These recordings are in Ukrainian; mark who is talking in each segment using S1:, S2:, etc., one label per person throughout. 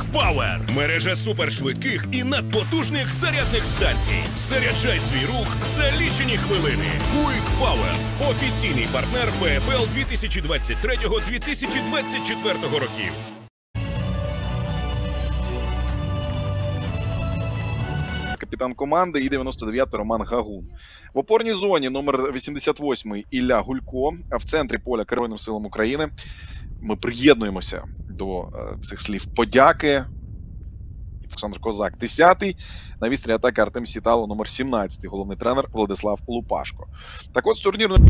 S1: Power – мережа супершвидких і надпотужних зарядних станцій. Заряджай свій рух за лічені хвилини. Quick Power – офіційний партнер ПФЛ 2023-2024 років.
S2: Капітан команди і 99-й Роман Гагун. В опорній зоні номер 88-й Ілля Гулько, а в центрі поля Збройним силам України. Ми приєднуємося до цих слів подяки. Олександр Козак, 10-й. На відстрілі атаки Артем Сітало, номер 17-й. Головний тренер Владислав Лупашко. Так от з турнірної...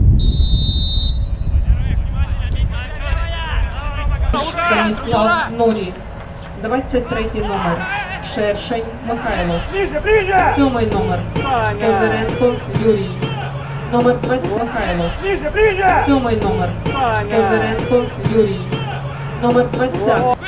S3: Станіслав Нурі. 23-й номер. Шершень Михайло. 7-й номер. Козиренко Юрій. Номер 20 Михайло. 7-й номер. Козиренко Юрій. Номер 20.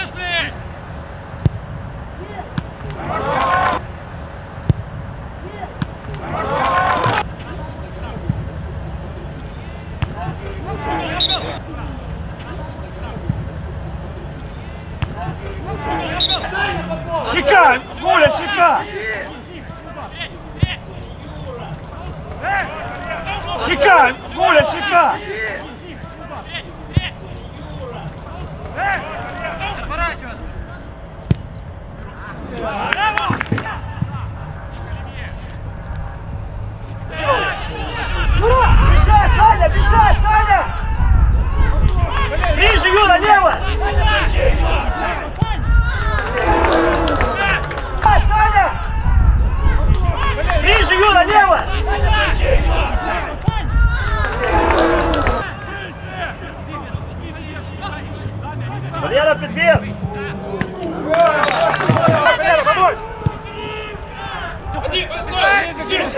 S4: Щека! Коля, щека! Щека! Коля, щека! Бежать, Саня! Бежать, Саня! Ближе, Юра, лево! Саня! Ближе, Юра, лево! Валера, подбег! Валера, помочь! Один, быстрее!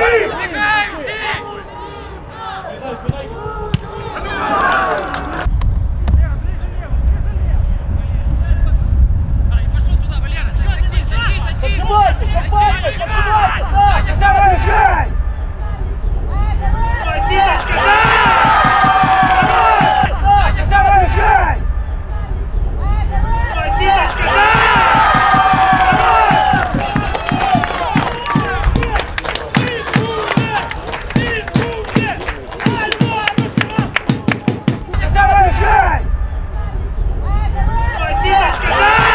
S4: Подсылайте, копайте, подсылайте, ставьте, заряжай! Ситочка, ставьте, заряжай! Ситочка, заряжай! Ситочка,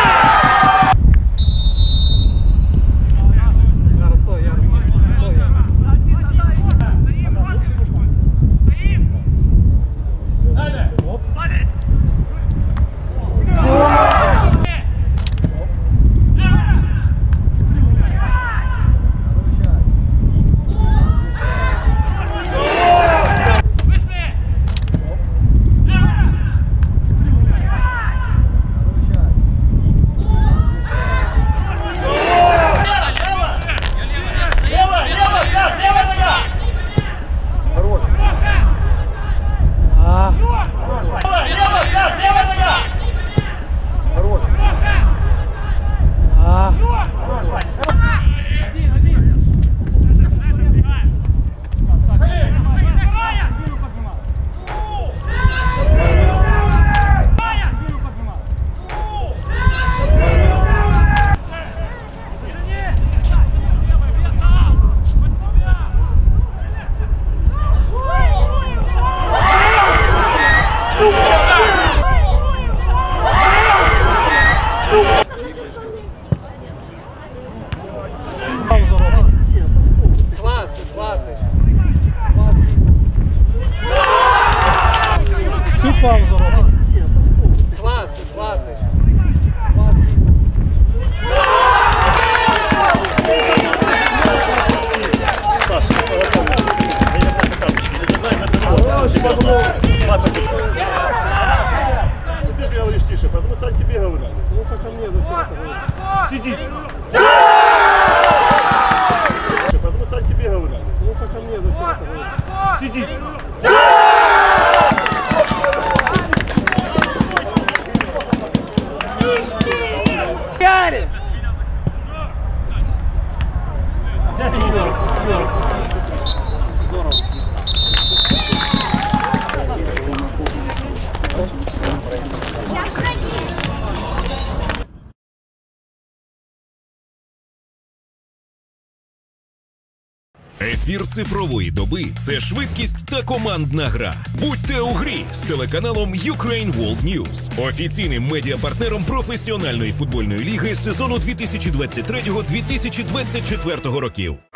S4: паузу робить. Класик, класик.
S5: Ты говоришь тише, потому что тебе говорят. Ну как ко мне зачем это говорить? Сиди. Потому что тебе говорят. Ну как ко мне зачем это говорить? Сиди.
S4: Гарри!
S1: Ефір цифрової доби – це швидкість та командна гра. Будьте у грі з телеканалом Ukraine World News, офіційним медіапартнером професіональної футбольної ліги сезону 2023-2024 років.